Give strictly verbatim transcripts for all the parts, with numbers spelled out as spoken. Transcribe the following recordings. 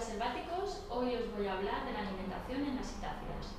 selváticos, hoy os voy a hablar de la alimentación en las citácidas.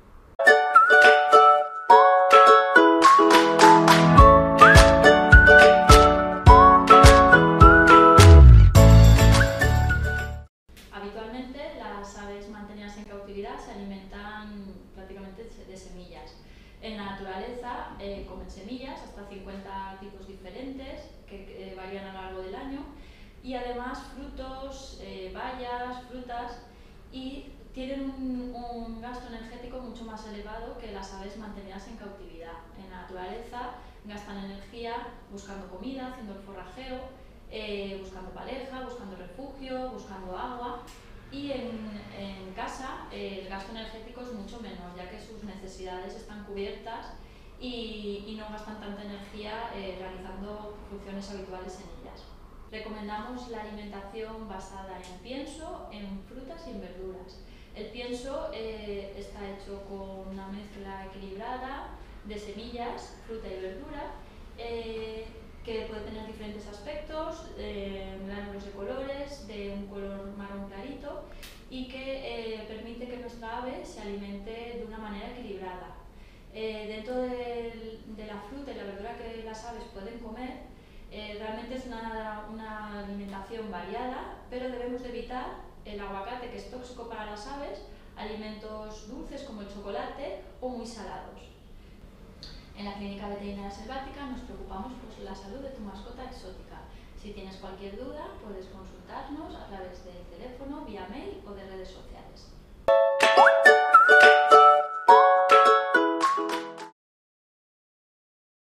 Habitualmente las aves mantenidas en cautividad se alimentan prácticamente de semillas. En la naturaleza eh, comen semillas, hasta cincuenta tipos diferentes que eh, varían a lo largo del año, y además frutos, eh, bayas, frutas, y tienen un, un gasto energético mucho más elevado que las aves mantenidas en cautividad. En la naturaleza gastan energía buscando comida, haciendo el forrajeo, eh, buscando pareja, buscando refugio, buscando agua, y en, en casa eh, el gasto energético es mucho menor, ya que sus necesidades están cubiertas y, y no gastan tanta energía eh, realizando funciones habituales en ellas. Recomendamos la alimentación basada en pienso, en frutas y en verduras. El pienso eh, está hecho con una mezcla equilibrada de semillas, fruta y verdura, eh, que puede tener diferentes aspectos, eh, gránulos de colores, de un color marrón clarito, y que eh, permite que nuestra ave se alimente de una manera equilibrada. Eh, dentro de, de la fruta y la verdura que las aves pueden comer, eh, realmente es una, una alimentación variada, pero debemos de evitar el aguacate, que es tóxico para las aves, alimentos dulces como el chocolate o muy salados. En la Clínica Veterinaria Selvática nos preocupamos por la salud de tu mascota exótica. Si tienes cualquier duda, puedes consultarnos a través del teléfono, vía mail o de redes sociales.